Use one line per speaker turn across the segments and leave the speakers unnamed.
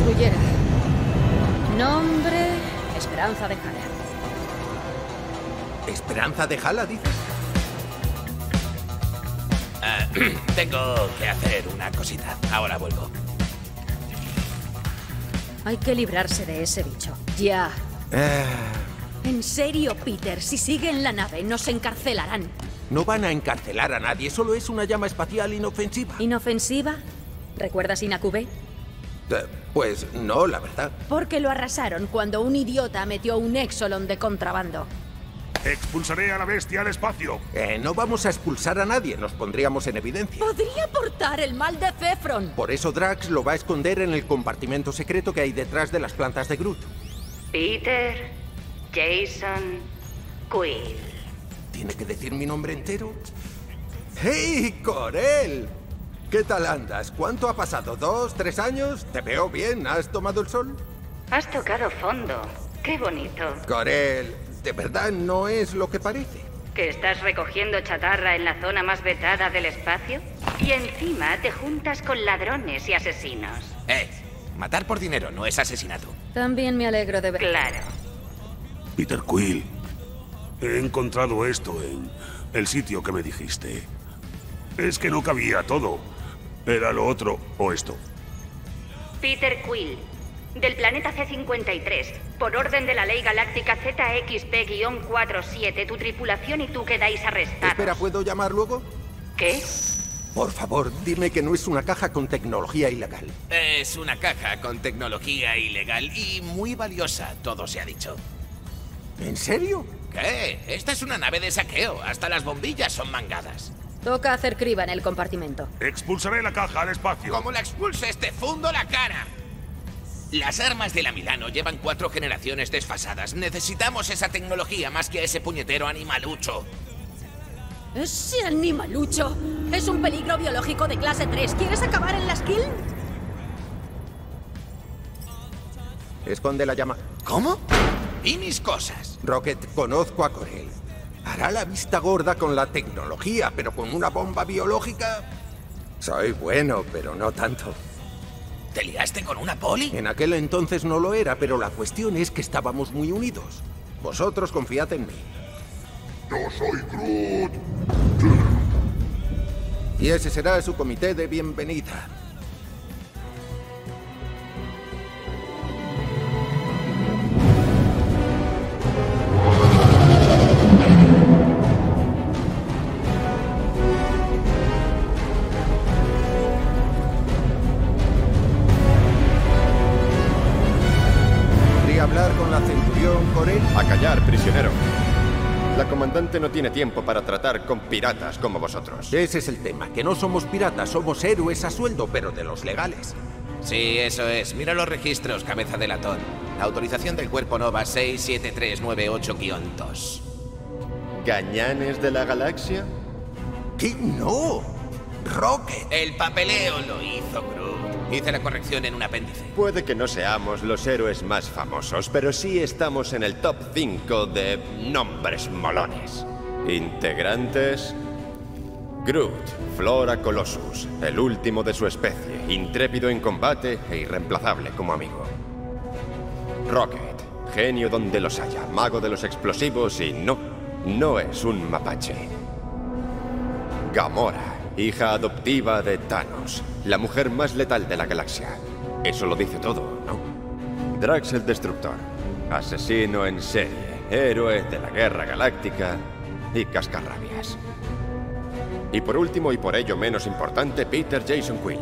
patrullera. Nombre... Esperanza de Jala.
¿Esperanza de Jala, dices?
Tengo que hacer una cosita. Ahora vuelvo.
Hay que librarse de ese bicho. Ya. En serio, Peter, si sigue en la nave, nos encarcelarán.
No van a encarcelar a nadie, solo es una llama espacial inofensiva.
¿Inofensiva? ¿Recuerdas Inacubé?
Pues no, la verdad.
Porque lo arrasaron cuando un idiota metió un Exolon de contrabando.
Expulsaré a la bestia al espacio.
No vamos a expulsar a nadie, nos pondríamos en evidencia.
Podría portar el mal de Zefron.
Por eso Drax lo va a esconder en el compartimento secreto que hay detrás de las plantas de Groot.
Peter Jason Quill.
¿Tiene que decir mi nombre entero? ¡Hey, Corel! ¿Qué tal andas? ¿Cuánto ha pasado? ¿2, 3 años? ¿Te veo bien? ¿Has tomado el sol?
Has tocado fondo. Qué bonito.
Corel, de verdad no es lo que parece.
¿Que estás recogiendo chatarra en la zona más vetada del espacio? Y encima te juntas con ladrones y asesinos.
Matar por dinero no es asesinato.
También me alegro de ver.
Claro.
Peter Quill, he encontrado esto en el sitio que me dijiste. Es que no cabía todo. Era lo otro o esto.
Peter Quill, del planeta C-53. Por orden de la Ley Galáctica ZXP-47, tu tripulación y tú quedáis arrestados.
Espera, ¿puedo llamar luego?
¿Qué?
Por favor, dime que no es una caja con tecnología ilegal.
Es una caja con tecnología ilegal y muy valiosa, todo se ha dicho.
¿En serio?
¿Qué? Esta es una nave de saqueo. Hasta las bombillas son mangadas.
Toca hacer criba en el compartimento.
Expulsaré la caja al espacio.
Como la expulses, te fundo la cara. Las armas de la Milano llevan 4 generaciones desfasadas. Necesitamos esa tecnología más que a ese puñetero animalucho.
¡Ese animalucho! Es un peligro biológico de clase 3. ¿Quieres acabar en la skill?
Esconde la llama.
¿Cómo? ¿Y mis cosas?
Rocket, conozco a Corel. Hará la vista gorda con la tecnología, pero con una bomba biológica... Soy bueno, pero no tanto.
¿Te liaste con una poli?
En aquel entonces no lo era, pero la cuestión es que estábamos muy unidos. Vosotros confiad en mí.
Yo soy Groot.
Y ese será su comité de bienvenida. ¿Podría hablar con la Centurión, Corel?
A callar, prisionero. La comandante no tiene tiempo para tratar con piratas como vosotros.
Ese es el tema, que no somos piratas, somos héroes a sueldo, pero de los legales.
Sí, eso es. Mira los registros, cabeza de latón. Autorización del Cuerpo Nova 67398-2.
¿Gañanes de la galaxia?
¿Qué? ¡No! ¡Rocket!
El papeleo lo hizo Groot. Hice la corrección en un apéndice.
Puede que no seamos los héroes más famosos, pero sí estamos en el top 5 de nombres molones. Integrantes: Groot, Flora Colossus, el último de su especie, intrépido en combate e irreemplazable como amigo. Rocket, genio donde los haya, mago de los explosivos y no es un mapache. Gamora, hija adoptiva de Thanos, la mujer más letal de la galaxia. Eso lo dice todo, ¿no? Drax el Destructor, asesino en serie, héroe de la Guerra Galáctica y cascarrabias. Y por último, y por ello menos importante, Peter Jason Quill.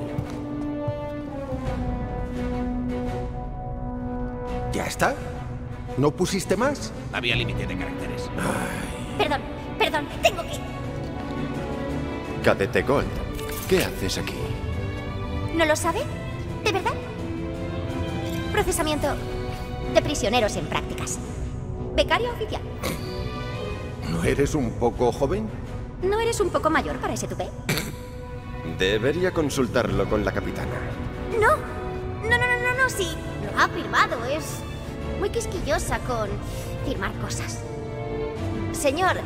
¿Ya está? ¿No pusiste más?
Había límite de caracteres.
Perdón, tengo que...
Cadete Gold, ¿qué haces aquí?
¿No lo sabe? ¿De verdad? Procesamiento de prisioneros en prácticas. Becario oficial.
¿No eres un poco joven?
¿No eres un poco mayor para ese tupé?
Debería consultarlo con la capitana.
No, sí. Lo ha firmado, es muy quisquillosa con firmar cosas. Señor,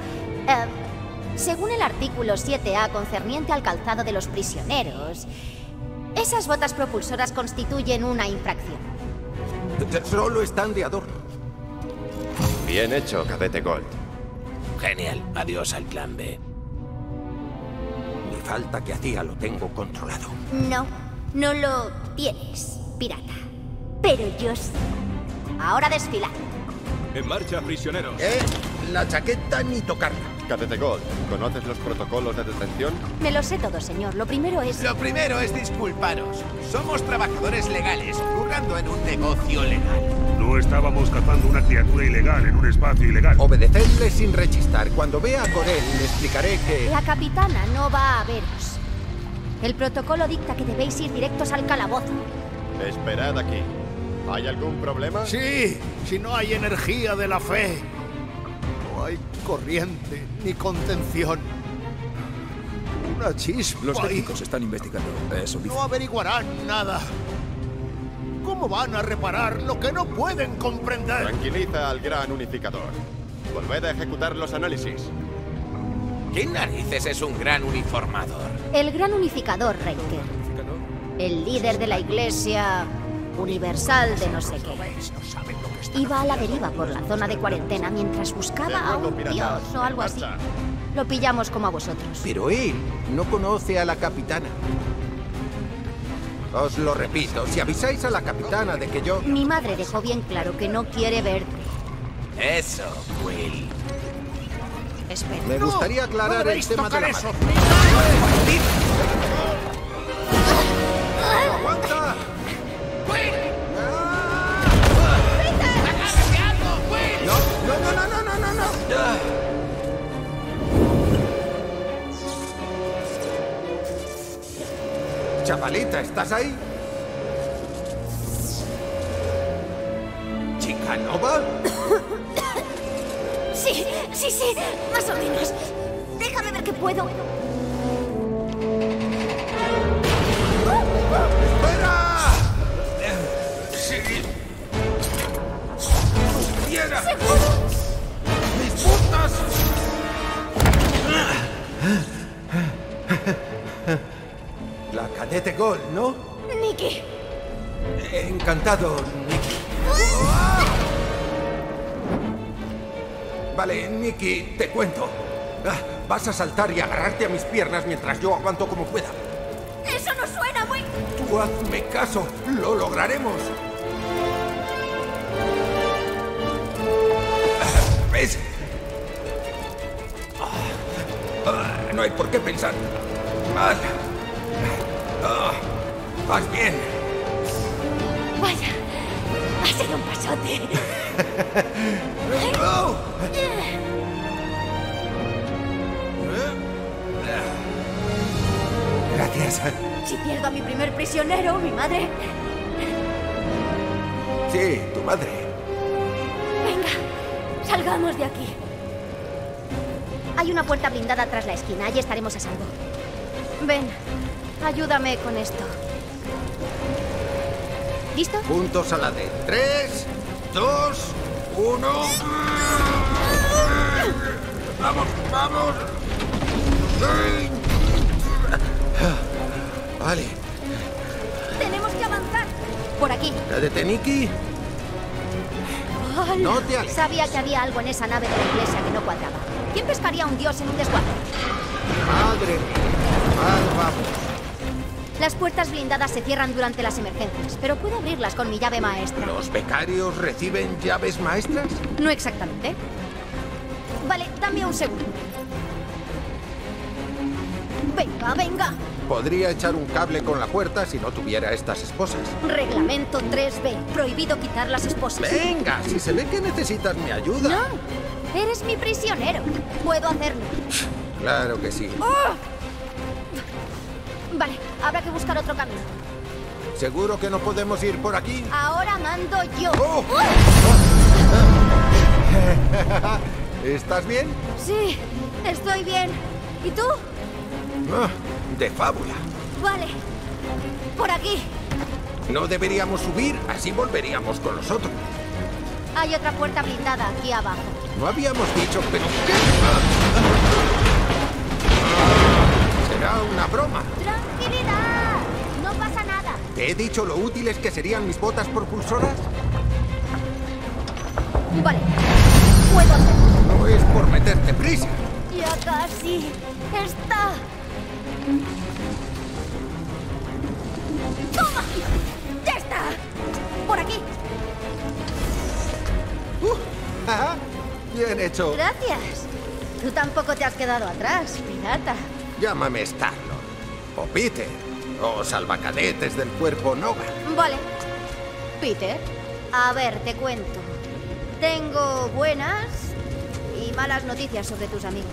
según el artículo 7A concerniente al calzado de los prisioneros, Esas botas propulsoras constituyen una infracción.
Solo están de adorno.
Bien hecho, Cadete Gold.
Genial. Adiós al plan B.
Mi falta que hacía lo tengo controlado.
No, no lo tienes, pirata. Pero yo sí. Ahora desfilar.
En marcha, prisioneros.
La chaqueta ni tocarla.
Cadete Gold, ¿conoces los protocolos de detención?
Me lo sé todo, señor. Lo primero es...
Lo primero es disculparos. Somos trabajadores legales, currando en un negocio legal.
No estábamos cazando una criatura ilegal en un espacio ilegal.
Obedecedle sin rechistar. Cuando vea a Corel, le explicaré que...
La capitana no va a veros. El protocolo dicta que debéis ir directos al calabozo.
Esperad aquí. ¿Hay algún problema?
Sí, si no hay energía de la fe. No hay corriente ni contención. Una chispa.
Los técnicos están investigando. Eso dice.
No averiguarán nada. ¿Cómo van a reparar lo que no pueden comprender?
Tranquiliza al gran unificador. Volved a ejecutar los análisis.
¿Quién narices es un gran uniformador?
El gran unificador, Reiker. El líder de la iglesia universal de no sé qué. Iba a la deriva por la zona de cuarentena mientras buscaba a un dios o algo así. Lo pillamos como a vosotros.
Pero él no conoce a la capitana. Os lo repito, si avisáis a la capitana de que yo...
Mi madre dejó bien claro que no quiere verte.
Eso, Will.
Espera.
Me gustaría aclarar el tema de la
eso.
madre. ¡Aguanta! No, no, no, no, no, no, no. Chavalita, ¿estás ahí? ¿Chica Nova?
Sí, sí, sí, más o menos. Déjame ver qué puedo.
¡Espera! ¡Sí! ¡Viera! ¡Mis putas! La cadete Gold, ¿no?
Nikki.
Encantado, Nikki. Vale, Nikki, te cuento. Vas a saltar y agarrarte a mis piernas mientras yo aguanto como pueda.
Eso no suena muy...
Tú hazme caso, lo lograremos. ¿Ves? No hay por qué pensar. Vas bien.
Vaya, ha sido un pasote.
Gracias.
Si pierdo a mi primer prisionero, mi madre...
Sí, tu madre.
Venga, salgamos de aquí. Hay una puerta blindada tras la esquina, allí estaremos a salvo. Ven, ayúdame con esto. ¿Listo?
Juntos a la de 3, 2, 1. ¡Vamos, vamos! Vale.
Tenemos que avanzar. Por aquí.
Cadete Nikki.
¡Hala!
No te alejes.
Sabía que había algo en esa nave de la iglesia que no cuadraba. ¿Quién pescaría a un dios en un desguace?
Madre mía. Vamos.
Las puertas blindadas se cierran durante las emergencias, pero puedo abrirlas con mi llave maestra.
¿Los becarios reciben llaves maestras?
No exactamente. Vale, dame un segundo. Venga, venga.
Podría echar un cable con la puerta si no tuviera estas esposas.
Reglamento 3B. Prohibido quitar las esposas.
Venga, si se ve que necesitas mi ayuda.
No, eres mi prisionero. Puedo hacerlo.
Claro que sí.
¡Oh! Vale, habrá que buscar otro camino.
¿Seguro que no podemos ir por aquí?
Ahora mando yo.
¡Oh! ¿Estás bien?
Sí, estoy bien. ¿Y tú?
De fábula.
Vale. Por aquí.
No deberíamos subir, así volveríamos con los otros.
Hay otra puerta blindada aquí abajo.
No habíamos dicho, pero ¿qué? Será una broma.
¡Tranquilidad! No pasa nada.
¿Te he dicho lo útiles que serían mis botas propulsoras?
Vale. Puedo hacerlo.
No es por meterte prisa.
Ya casi. Está. ¡Toma! ¡Ya está! Por aquí.
Ajá. Bien hecho.
Gracias. Tú tampoco te has quedado atrás, pirata.
Llámame Star-Lord, o Peter, o salvacadetes del cuerpo Nova.
Vale. Peter, a ver, te cuento. Tengo buenas y malas noticias sobre tus amigos.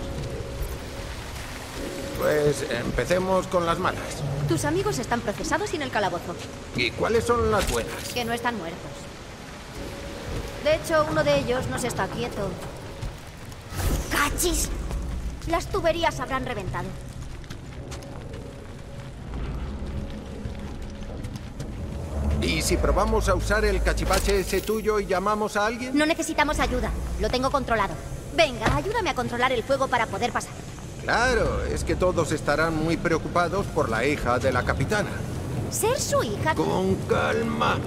Pues empecemos con las malas.
Tus amigos están procesados y en el calabozo.
¿Y cuáles son las buenas?
Que no están muertos. De hecho, uno de ellos no se está quieto. ¡Cachis! Las tuberías habrán reventado.
¿Y si probamos a usar el cachivache ese tuyo y llamamos a alguien?
No necesitamos ayuda. Lo tengo controlado. Venga, ayúdame a controlar el fuego para poder pasar.
Claro, es que todos estarán muy preocupados por la hija de la capitana.
Ser su hija...
Con calma.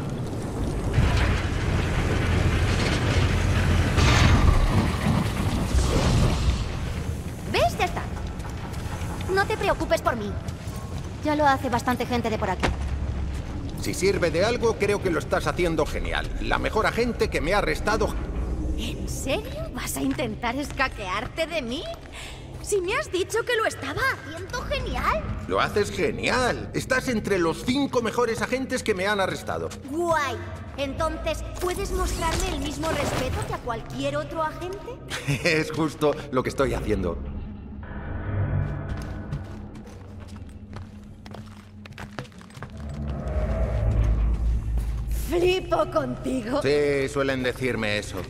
¿Ves? Ya está. No te preocupes por mí. Ya lo hace bastante gente de por aquí.
Si sirve de algo, creo que lo estás haciendo genial. La mejor agente que me ha arrestado...
¿En serio? ¿Vas a intentar escaquearte de mí? Si me has dicho que lo estaba haciendo genial.
Lo haces genial. Estás entre los 5 mejores agentes que me han arrestado.
Guay. Entonces, ¿puedes mostrarme el mismo respeto que a cualquier otro agente?
Es justo lo que estoy haciendo.
Flipo contigo.
Sí, suelen decirme eso.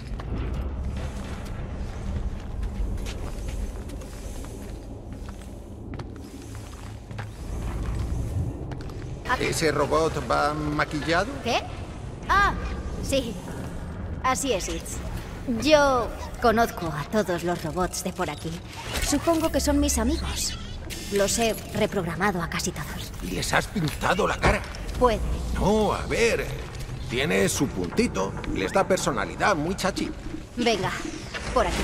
¿Ese robot va maquillado?
¿Qué? Ah, sí. Así es, Itz. Yo conozco a todos los robots de por aquí. Supongo que son mis amigos. Los he reprogramado a casi todos.
¿Y les has pintado la cara?
Puede.
No, a ver. Tiene su puntito. Les da personalidad, muy chachi.
Venga, por aquí.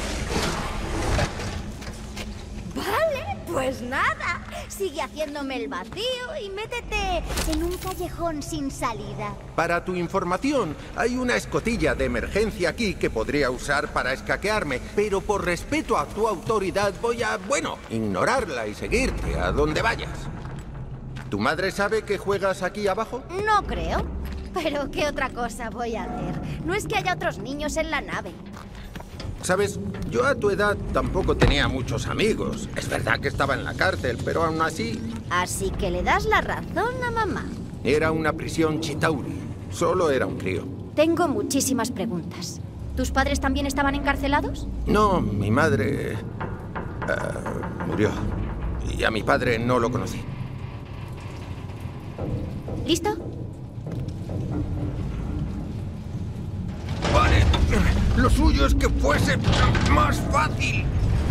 Vale, pues nada. Sigue haciéndome el vacío y métete en un callejón sin salida.
Para tu información, hay una escotilla de emergencia aquí que podría usar para escaquearme, pero por respeto a tu autoridad voy a, bueno, ignorarla y seguirte a donde vayas. ¿Tu madre sabe que juegas aquí abajo?
No creo. Pero ¿qué otra cosa voy a hacer? No es que haya otros niños en la nave.
Sabes, yo a tu edad tampoco tenía muchos amigos. Es verdad que estaba en la cárcel, pero aún así...
Así que le das la razón a mamá.
Era una prisión Chitauri. Solo era un crío.
Tengo muchísimas preguntas. ¿Tus padres también estaban encarcelados?
No, mi madre... murió. Y a mi padre no lo conocí.
¿Listo?
Vale. Lo suyo es que fuese más fácil.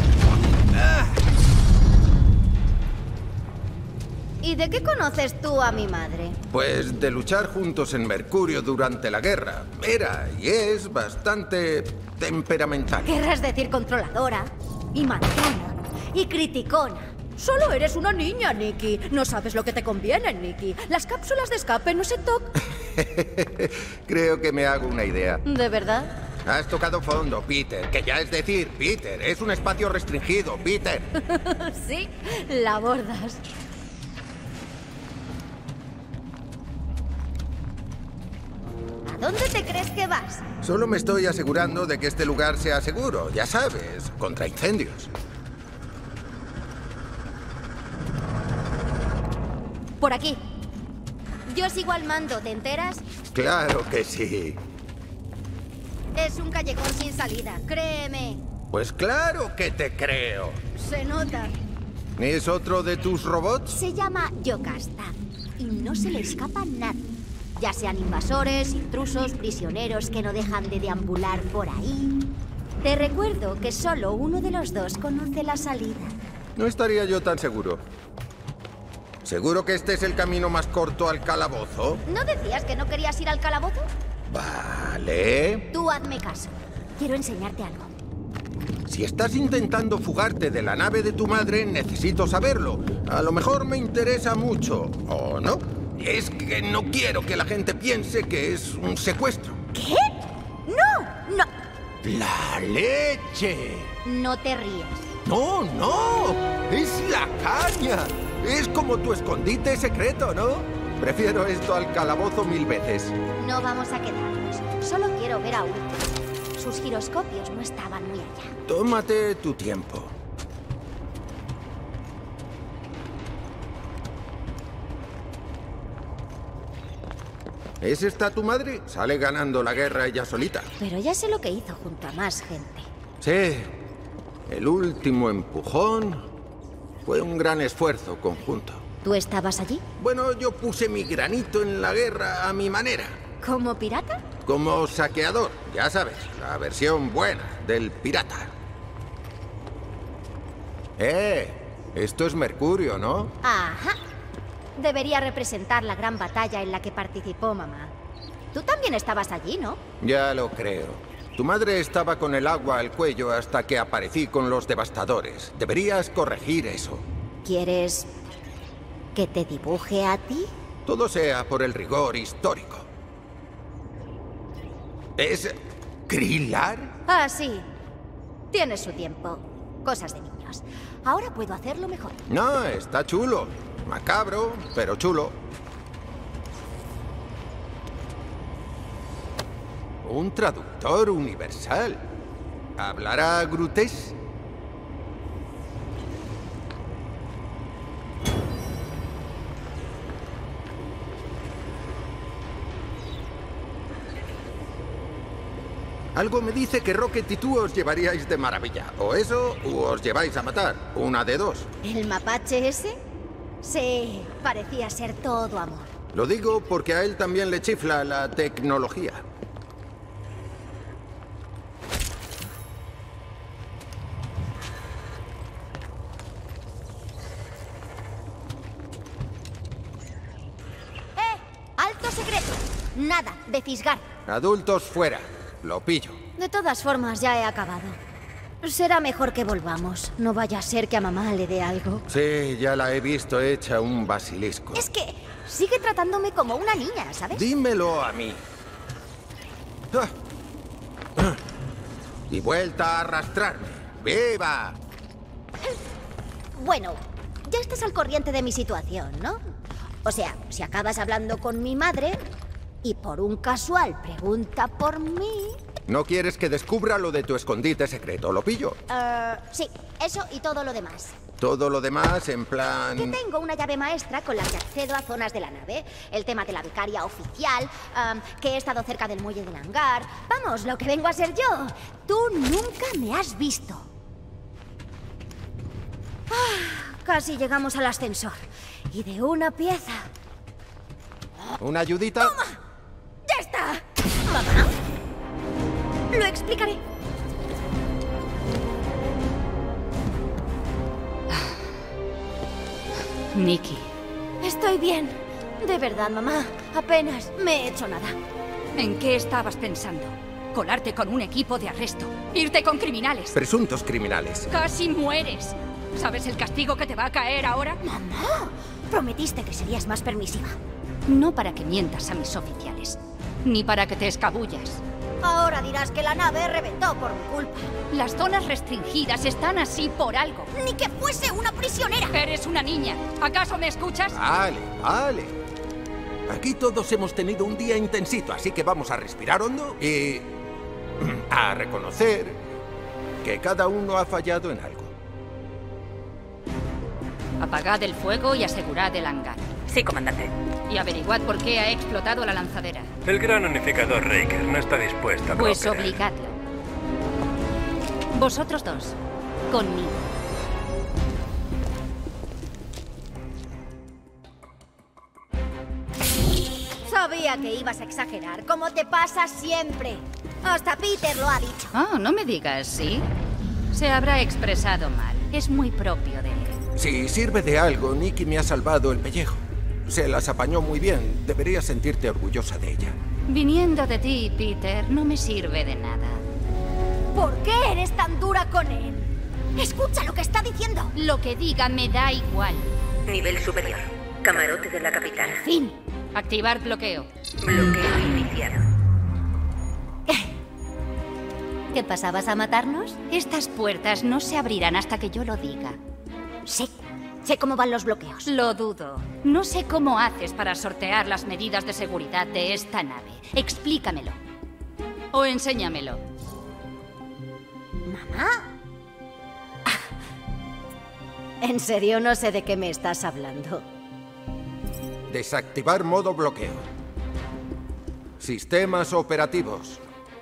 ¿Y de qué conoces tú a mi madre?
Pues de luchar juntos en Mercurio durante la guerra. Era y es bastante temperamental.
Querrás decir controladora, y mandona, y criticona. Solo eres una niña, Nikki. No sabes lo que te conviene, Nikki. Las cápsulas de escape no se tocan.
Creo que me hago una idea.
¿De verdad?
Has tocado fondo, Peter. Que ya es decir, Peter, es un espacio restringido, Peter.
Sí, la abordas. ¿A dónde te crees que vas?
Solo me estoy asegurando de que este lugar sea seguro, ya sabes, contra incendios.
Por aquí. Yo sigo al mando, ¿te enteras?
Claro que sí.
Es un callejón sin salida, créeme.
Pues claro que te creo.
Se nota.
¿Es otro de tus robots?
Se llama Yocasta y no se le escapa nada. Ya sean invasores, intrusos, prisioneros que no dejan de deambular por ahí. Te recuerdo que solo uno de los dos conoce la salida.
No estaría yo tan seguro. ¿Seguro que este es el camino más corto al calabozo?
¿No decías que no querías ir al calabozo?
Vale.
Tú hazme caso. Quiero enseñarte algo.
Si estás intentando fugarte de la nave de tu madre, necesito saberlo. A lo mejor me interesa mucho, ¿o no? Es que no quiero que la gente piense que es un secuestro.
¿Qué? ¡No! ¡No!
¡La leche!
No te rías.
¡No, no! ¡Es la caña! Es como tu escondite secreto, ¿no? Prefiero esto al calabozo 1000 veces.
No vamos a quedarnos. Solo quiero ver a Ultron. Sus giroscopios no estaban muy allá.
Tómate tu tiempo. ¿Es esta tu madre? Sale ganando la guerra ella solita.
Pero ya sé lo que hizo junto a más gente.
Sí. El último empujón fue un gran esfuerzo conjunto.
¿Tú estabas allí?
Bueno, yo puse mi granito en la guerra a mi manera.
¿Como pirata?
Como saqueador, ya sabes, la versión buena del pirata. Esto es Mercurio, ¿no?
Ajá. Debería representar la gran batalla en la que participó mamá. Tú también estabas allí, ¿no?
Ya lo creo. Tu madre estaba con el agua al cuello hasta que aparecí con los devastadores. Deberías corregir eso.
¿Quieres que te dibuje a ti?
Todo sea por el rigor histórico. ¿Es Krylar?
Ah, sí. Tiene su tiempo. Cosas de niños. Ahora puedo hacerlo mejor.
No, está chulo. Macabro, pero chulo. Un traductor universal. ¿Hablará Grutes? Algo me dice que Rocket y tú os llevaríais de maravilla. O eso, o os lleváis a matar. Una de dos.
¿El mapache ese? Sí, parecía ser todo amor.
Lo digo porque a él también le chifla la tecnología.
¡Alto secreto! Nada de fisgar.
Adultos fuera. Lo pillo.
De todas formas, ya he acabado. Será mejor que volvamos. No vaya a ser que a mamá le dé algo.
Sí, ya la he visto hecha un basilisco.
Es que sigue tratándome como una niña, ¿sabes?
Dímelo a mí. Y vuelta a arrastrarme. ¡Viva!
Bueno, ya estás al corriente de mi situación, ¿no? O sea, si acabas hablando con mi madre y por un casual pregunta por mí...
No quieres que descubra lo de tu escondite secreto, ¿lo pillo?
Sí, eso y todo lo demás.
Todo lo demás en plan...
Que tengo una llave maestra con la que accedo a zonas de la nave. El tema de la vicaria oficial, que he estado cerca del muelle del hangar. Vamos, lo que vengo a ser yo. Tú nunca me has visto. Casi llegamos al ascensor. Y de una pieza.
¿Una ayudita?
¡Toma! ¡Ya está! ¿Mamá? Lo explicaré.
Nikki.
Estoy bien. De verdad, mamá. Apenas me he hecho nada.
¿En qué estabas pensando? ¿Colarte con un equipo de arresto? ¿Irte con criminales?
Presuntos criminales.
¡Casi mueres! ¿Sabes el castigo que te va a caer ahora?
¡Mamá! Prometiste que serías más permisiva.
No para que mientas a mis oficiales, ni para que te escabullas.
Ahora dirás que la nave reventó por mi culpa.
Las zonas restringidas están así por algo.
¡Ni que fuese una prisionera!
Eres una niña. ¿Acaso me escuchas?
Vale, vale. Aquí todos hemos tenido un día intensito, así que vamos a respirar hondo y a reconocer que cada uno ha fallado en algo.
Apagad el fuego y asegurad el hangar.
Sí, comandante.
Y averiguad por qué ha explotado la lanzadera.
El gran unificador Raker no está dispuesto a
Pues
cooperar.
obligadlo. Vosotros dos, conmigo.
Sabía que ibas a exagerar, como te pasa siempre. Hasta Peter lo ha dicho.
Oh, no me digas, ¿sí? Se habrá expresado mal. Es muy propio de él.
Si sirve de algo, Nikki me ha salvado el pellejo. Se las apañó muy bien. Deberías sentirte orgullosa de ella.
Viniendo de ti, Peter, no me sirve de nada.
¿Por qué eres tan dura con él? Escucha lo que está diciendo.
Lo que diga me da igual.
Nivel superior. Camarote de la capitana.
Fin.
Activar bloqueo.
Bloqueo iniciado.
¿Qué pasa? ¿Vas a matarnos?
Estas puertas no se abrirán hasta que yo lo diga.
Sé cómo van los bloqueos.
Lo dudo. No sé cómo haces para sortear las medidas de seguridad de esta nave. Explícamelo. O enséñamelo.
¿Mamá? En serio, no sé de qué me estás hablando.
Desactivar modo bloqueo. Sistemas operativos.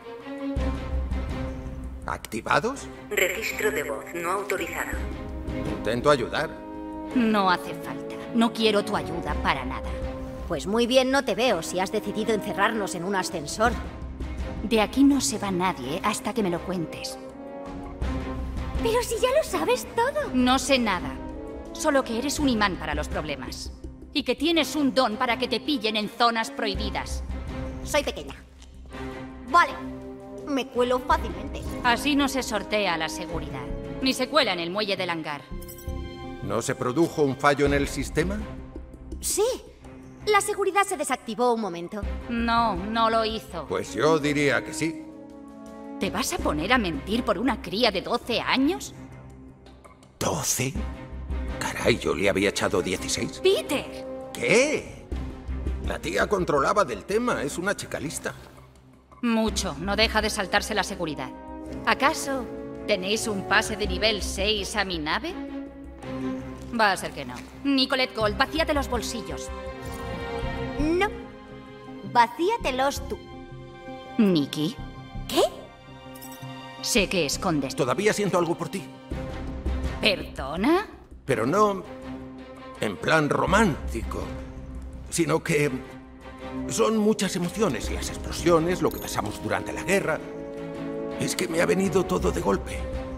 ¿Activados?
Registro de voz no autorizado.
Intento ayudar.
No hace falta. No quiero tu ayuda para nada.
Pues muy bien, no te veo si has decidido encerrarnos en un ascensor.
De aquí no se va nadie hasta que me lo cuentes.
Pero si ya lo sabes todo.
No sé nada. Solo que eres un imán para los problemas. Y que tienes un don para que te pillen en zonas prohibidas.
Soy pequeña. Vale. Me cuelo fácilmente.
Así no se sortea la seguridad. Ni se cuela en el muelle del hangar.
¿No se produjo un fallo en el sistema?
Sí. La seguridad se desactivó un momento.
No, no lo hizo.
Pues yo diría que sí.
¿Te vas a poner a mentir por una cría de 12 años?
¿12? Caray, yo le había echado 16.
¡Peter!
¿Qué? La tía controlaba del tema, es una chica lista.
Mucho, no deja de saltarse la seguridad. ¿Acaso tenéis un pase de nivel 6 a mi nave? Va a ser que no. Nicolette Gold, vacíate los bolsillos.
No. Vacíatelos tú.
¿Nikki?
¿Qué?
Sé que escondes.
Todavía siento algo por ti.
¿Perdona?
Pero no en plan romántico, sino que son muchas emociones, las explosiones, lo que pasamos durante la guerra. Es que me ha venido todo de golpe.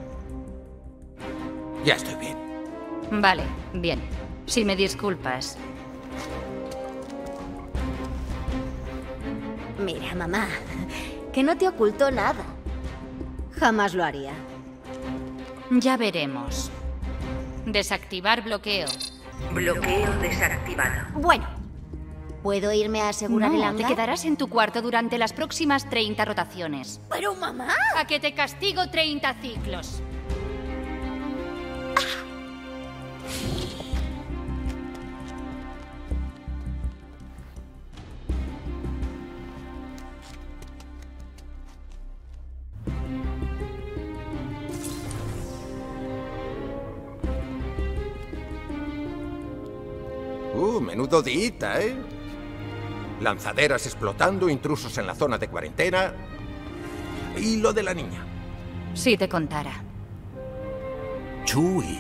Ya estoy bien.
Vale, bien. Si me disculpas.
Mira, mamá, que no te oculto nada. Jamás lo haría.
Ya veremos. Desactivar bloqueo.
Bloqueo desactivado.
Bueno, ¿puedo irme a asegurar el hangar?
Te quedarás en tu cuarto durante las próximas 30 rotaciones.
¡Pero, mamá!
A que te castigo 30 ciclos.
Menudo dita, ¿eh? Lanzaderas explotando, intrusos en la zona de cuarentena. ¿Y lo de la niña?
Si te contara.
Chewie.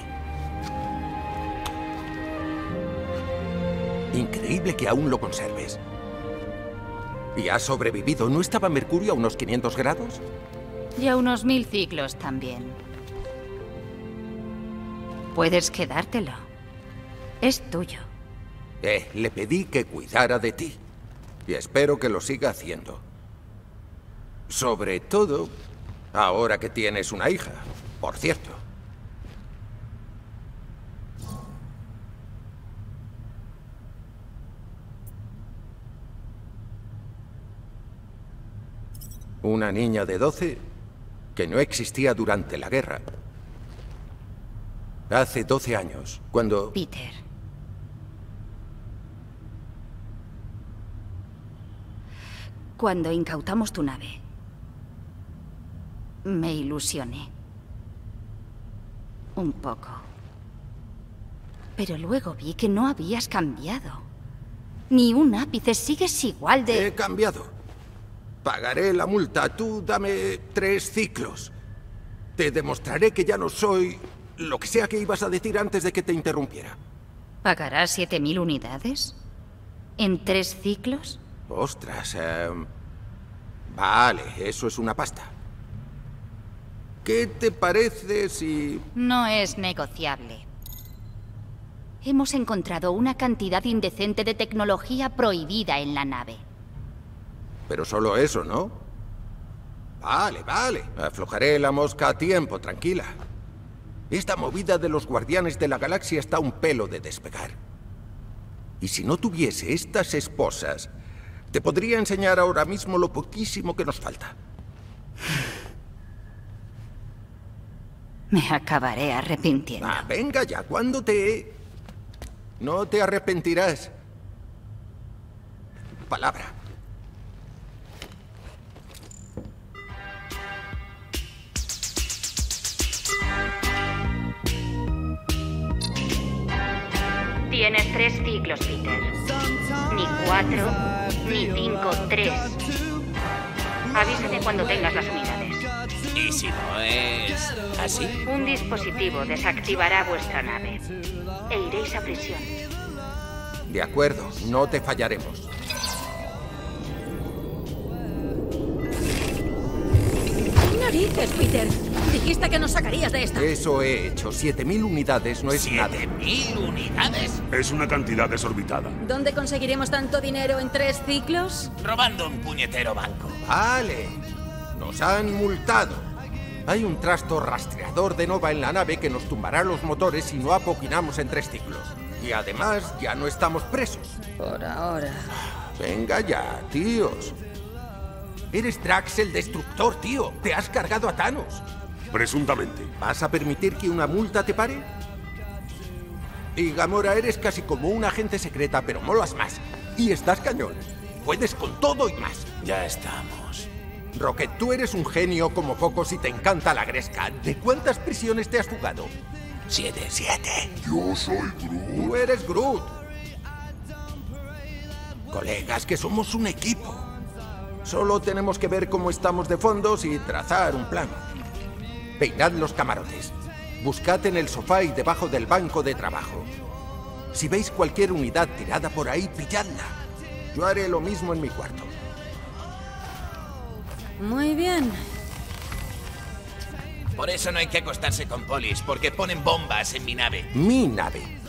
Increíble que aún lo conserves. ¿Y has sobrevivido? ¿No estaba Mercurio a unos 500 grados?
Y a unos 1000 ciclos también. Puedes quedártelo. Es tuyo.
Le pedí que cuidara de ti. Y espero que lo siga haciendo. Sobre todo, ahora que tienes una hija, por cierto. Una niña de 12 que no existía durante la guerra. Hace 12 años, cuando...
Peter. Cuando incautamos tu nave, me ilusioné. Un poco. Pero luego vi que no habías cambiado. Ni un ápice, sigues igual de...
He cambiado. Pagaré la multa. Tú dame 3 ciclos. Te demostraré que ya no soy lo que sea que ibas a decir antes de que te interrumpiera.
¿Pagarás 7000 unidades? ¿En 3 ciclos?
Ostras, vale, eso es una pasta. ¿Qué te parece si...?
No es negociable. Hemos encontrado una cantidad indecente de tecnología prohibida en la nave.
Pero solo eso, ¿no? Vale, vale. Aflojaré la mosca a tiempo, tranquila. Esta movida de los Guardianes de la Galaxia está a un pelo de despegar. Y si no tuviese estas esposas, te podría enseñar ahora mismo lo poquísimo que nos falta.
Me acabaré arrepintiendo.
Ah, venga ya, ¿cuándo te...? No te arrepentirás. Palabra.
Tienes 3 ciclos, Peter. Ni 4, ni 5, 3. Avísame cuando tengas las unidades.
¿Y si no es así?
Un dispositivo desactivará vuestra nave. E iréis a prisión.
De acuerdo, no te fallaremos.
¡Narices, Peter! Dijiste que nos sacarías de esta.
Eso he hecho. 7000 unidades no es nada.
¿7000 unidades?
Es una cantidad desorbitada.
¿Dónde conseguiremos tanto dinero en 3 ciclos?
Robando un puñetero banco.
Vale. Nos han multado. Hay un trasto rastreador de Nova en la nave que nos tumbará los motores si no apoquinamos en 3 ciclos. Y además, ya no estamos presos.
Por ahora.
Venga ya, tíos. Eres Drax el Destructor, tío. Te has cargado a Thanos.
Presuntamente.
¿Vas a permitir que una multa te pare? Y Gamora, eres casi como una agente secreta, pero molas más. Y estás cañón. Puedes con todo y más.
Ya estamos.
Rocket, tú eres un genio como pocos y te encanta la gresca. ¿De cuántas prisiones te has fugado?
7.
Yo soy Groot.
Tú eres Groot. Colegas, que somos un equipo. Solo tenemos que ver cómo estamos de fondos y trazar un plan. Peinad los camarotes. Buscad en el sofá y debajo del banco de trabajo. Si veis cualquier unidad tirada por ahí, pilladla. Yo haré lo mismo en mi cuarto.
Muy bien.
Por eso no hay que acostarse con polis, porque ponen bombas en mi nave.
Mi nave.